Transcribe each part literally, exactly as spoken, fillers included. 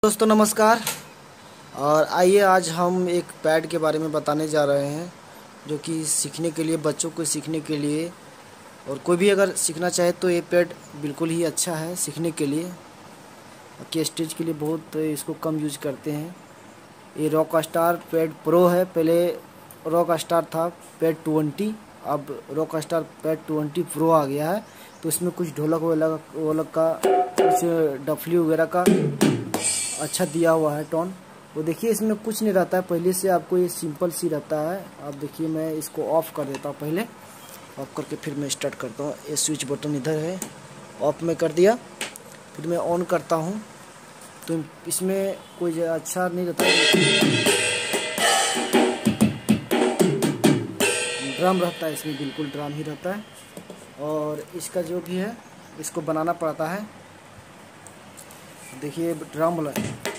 दोस्तों नमस्कार। और आइए आज हम एक पैड के बारे में बताने जा रहे हैं जो कि सीखने के लिए, बच्चों को सीखने के लिए, और कोई भी अगर सीखना चाहे तो ये पैड बिल्कुल ही अच्छा है सीखने के लिए। बाकी स्टेज के लिए बहुत इसको कम यूज करते हैं। ये रॉक स्टार पैड प्रो है। पहले रॉक स्टार था पैड ट्वेंटी, अब rock star pad twenty pro आ गया है। तो इसमें कुछ ढोलक वोलक वोलक का, कुछ डफली वगैरह का अच्छा दिया हुआ है टोन। वो देखिए इसमें कुछ नहीं रहता है, पहले से आपको ये सिंपल सी रहता है। आप देखिए मैं इसको ऑफ़ कर देता हूँ, पहले ऑफ़ करके फिर मैं स्टार्ट करता हूँ। ये स्विच बटन इधर है, ऑफ में कर दिया, फिर मैं ऑन करता हूँ। तो इसमें कोई अच्छा नहीं रहता है, ड्रम रहता है इसमें, बिल्कुल ड्रम ही रहता है। और इसका जो भी है इसको बनाना पड़ता है। देखिए ड्रम वाला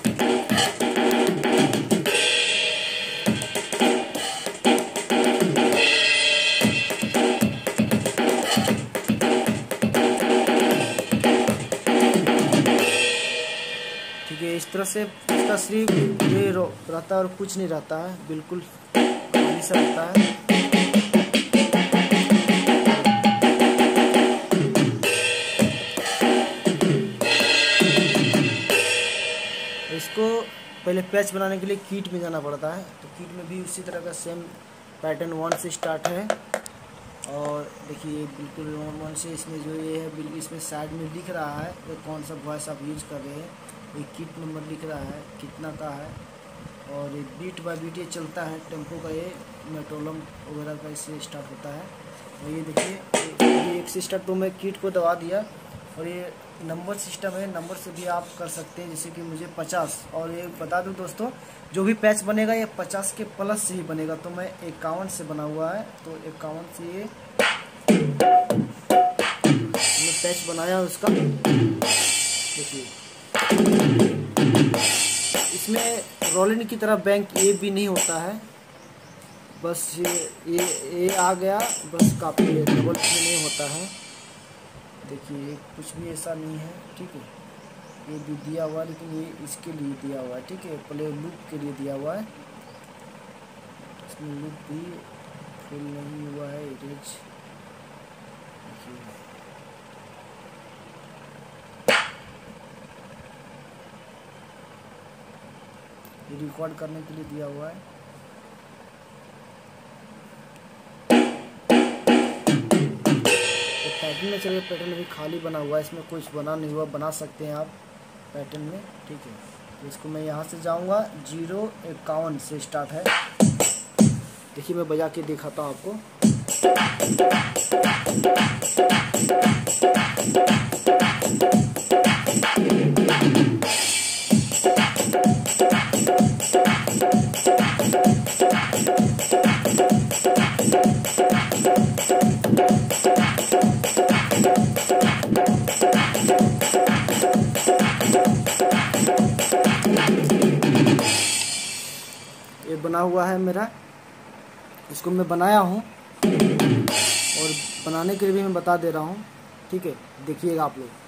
ठीक है। इस तरह से इसका सिर्फ ये रहता है और कुछ नहीं रहता है, बिल्कुल खाली सा रहता है। इसको पहले पैच बनाने के लिए किट में जाना पड़ता है। तो किट में भी उसी तरह का सेम पैटर्न वन से स्टार्ट है। और देखिए बिल्कुल वन वन से इसमें जो ये है, बिल्कुल इसमें साइड में लिख रहा है ये कौन सा वॉइस आप यूज कर रहे हैं। ये किट नंबर लिख रहा है कितना का है, और ये बीट बाय बीट ये चलता है। टेम्पो का ये मेट्रोनोम वगैरह का इससे स्टार्ट होता है। और ये देखिए ये एक से स्टार्ट, तो मैं किट को दबा दिया। और ये नंबर सिस्टम है, नंबर से भी आप कर सकते हैं, जैसे कि मुझे पचास। और ये बता दूं दोस्तों, जो भी पैच बनेगा ये पचास के प्लस से ही बनेगा। तो मैं इक्यावन से बना हुआ है, तो इक्यावन से ये मैं पैच बनाया उसका। देखिए इसमें रोलिन की तरह बैंक ये भी नहीं होता है, बस ये ये ये आ गया बस काफ़ी है, डबल में नहीं होता है। देखिए कुछ भी ऐसा नहीं है, ठीक है। ये भी दिया हुआ है, लेकिन ये इसके लिए दिया हुआ है, ठीक है, प्ले लूप के लिए दिया हुआ है। इसमें लूप भी फुल नहीं हुआ है, इरेज। ये रिकॉर्ड करने के लिए दिया हुआ है। पैटर्न में चलिए, पैटर्न भी खाली बना हुआ है, इसमें कुछ बना नहीं हुआ, बना सकते हैं आप पैटर्न में, ठीक है। तो इसको मैं यहाँ से जाऊँगा, जीरो इक्यावन से स्टार्ट है। देखिए मैं बजा के दिखाता हूँ आपको। ये बना हुआ है मेरा, इसको मैं बनाया हूँ और बनाने के लिए भी मैं बता दे रहा हूँ, ठीक है। देखिएगा आप लोग,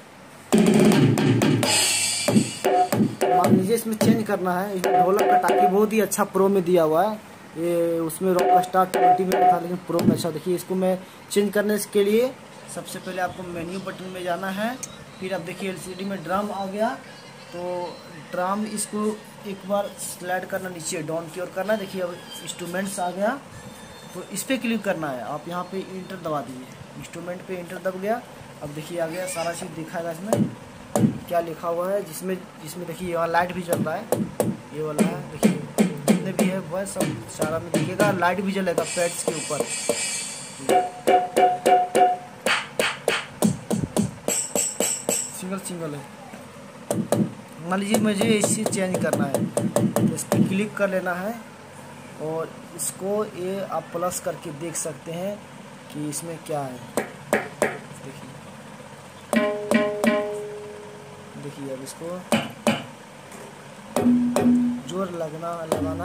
मान लीजिए इसमें चेंज करना है। इसमें ढोलक का टाकी बहुत ही अच्छा प्रो में दिया हुआ है। ये उसमें रॉक स्टार ट्वेंटी में था, लेकिन प्रो में अच्छा। देखिए इसको मैं चेंज करने के लिए सबसे पहले आपको मेन्यू बटन में जाना है। फिर आप देखिए एलसीडी में ड्रम आ गया, तो ड्रम इसको एक बार स्लाइड करना नीचे डाउन की ओर करना है। देखिए अब इंस्ट्रूमेंट्स आ गया, तो इस पर क्लिक करना है। आप यहाँ पे इंटर दबा दीजिए, इंस्ट्रूमेंट पे इंटर दब गया। अब देखिए आ गया, सारा चीज़ दिखाएगा इसमें क्या लिखा हुआ है। जिसमें जिसमें देखिए यहाँ लाइट भी चल रहा है, ये वाला है। देखिए जितने भी है वह सब सारा में दिखेगा, लाइट भी जलेगा पैड्स के ऊपर। सिंगल सिंगल है। मान लीजिए मुझे इसी चेंज करना है, तो इस पर क्लिक कर लेना है। और इसको ये आप प्लस करके देख सकते हैं कि इसमें क्या है। देखिए देखिए अब इसको जोर लगना लगाना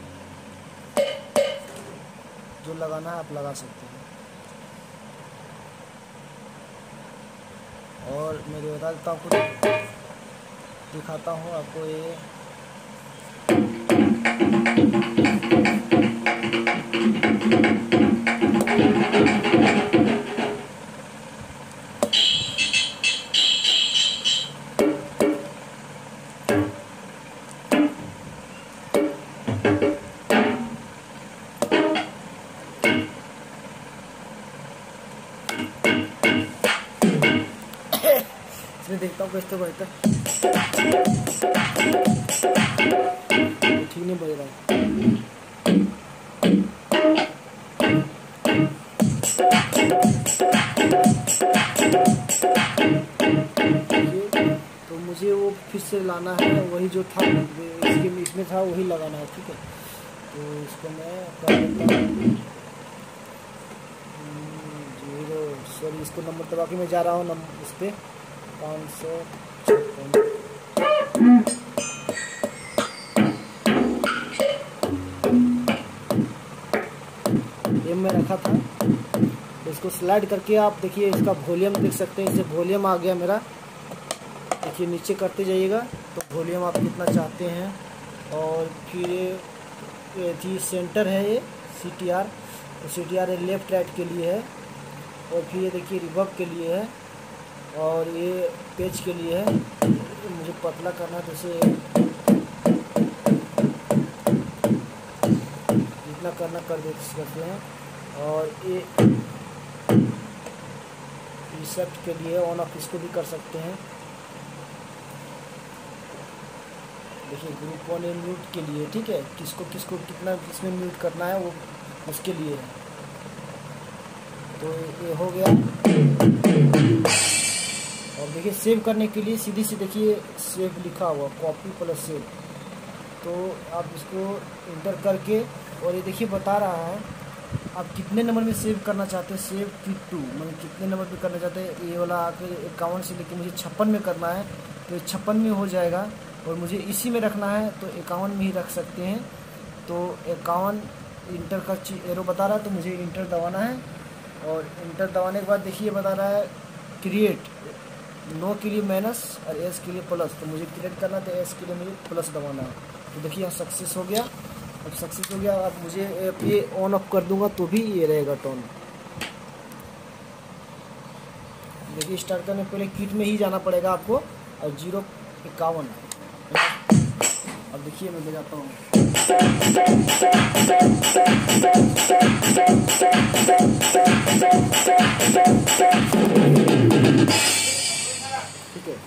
जो लगाना है आप लगा सकते हैं। और मैं बता देता हूँ आपको, दिखाता हूँ आपको। ये इसमें देखता हूँ कैसे बजता है। ठीक नहीं बज रहा है। तो मुझे वो फिर से लाना है, वही जो था इसके इसमें था वही लगाना है। ठीक है, तो इसको मैं कर देता हूँ जीरो। सॉरी, इसको नंबर दबा के मैं जा रहा हूँ नंबर इस पर पाँच सौ छप्पन। ये मैं रखा था, तो इसको स्लाइड करके आप देखिए इसका वॉल्यूम देख सकते हैं। इसे वॉल्यूम आ गया मेरा। देखिए नीचे करते जाइएगा तो वॉल्यूम आप कितना चाहते हैं। और फिर ये थी सेंटर है, ये सी टी आर। तो C T R left right के लिए है। और फिर ये देखिए रिवर्ब के लिए है। और ये पेज के लिए है। मुझे पतला करना है तो इसे जितना करना कर दे सकते हैं। और ये रिसेप्ट के लिए ऑन ऑफ इसको भी कर सकते हैं। देखिए ग्रुप वन म्यूट के लिए। ठीक है, किसको किसको कितना किसमें म्यूट करना है वो उसके लिए है। तो ये हो गया। और देखिए सेव करने के लिए सीधी से देखिए सेव लिखा हुआ, कॉपी प्लस सेव। तो आप इसको इंटर करके, और ये देखिए बता रहा है आप कितने नंबर में सेव करना चाहते हैं। सेव की टू मतलब कितने नंबर पे करना चाहते हैं। ये वाला आके इक्यावन से लेके मुझे छप्पन में करना है तो छप्पन में हो जाएगा। और मुझे इसी में रखना है तो इक्यावन में ही रख सकते हैं। तो इक्यावन इंटर का एरो बता रहा है तो मुझे इंटर दबाना है। और इंटर दबाने के बाद देखिए बता रहा है क्रिएट, नो के लिए माइनस और एस के लिए प्लस। तो मुझे क्रिएट करना है तो एस के लिए मुझे प्लस दबाना है। तो देखिए यहाँ सक्सेस हो गया। अब सक्सेस हो गया। अब मुझे ये ऑन ऑफ कर दूंगा तो भी ये रहेगा टोन। देखिए स्टार्ट करने पहले किट में ही जाना पड़ेगा आपको। और जीरो इक्यावन। अब देखिए मैं बजाता हूँ। ठीक है,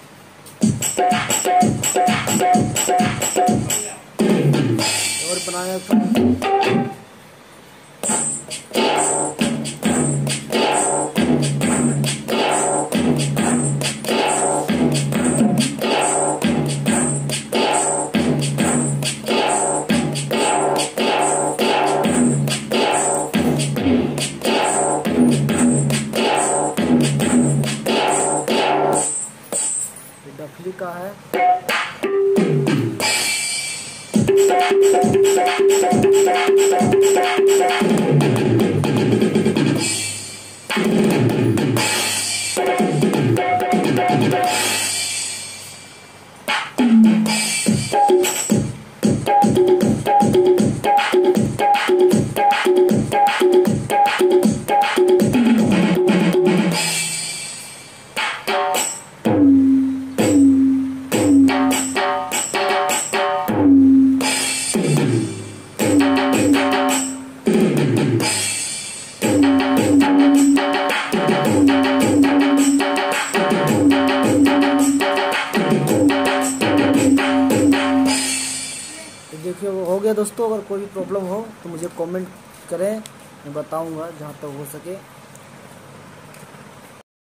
और बनाया था। डफली का है। देखिए वो हो गया दोस्तों। अगर कोई भी प्रॉब्लम हो तो मुझे कमेंट करें, मैं बताऊंगा जहाँ तक हो सके।